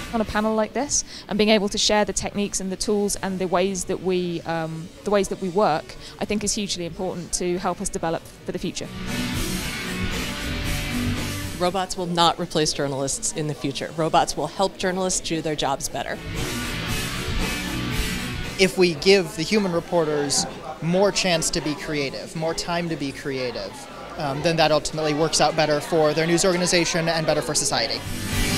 on a panel like this, and being able to share the techniques and the tools and the ways that we work, I think is hugely important to help us develop for the future. Robots will not replace journalists in the future. Robots will help journalists do their jobs better. If we give the human reporters more chance to be creative, more time to be creative, then that ultimately works out better for their news organization and better for society.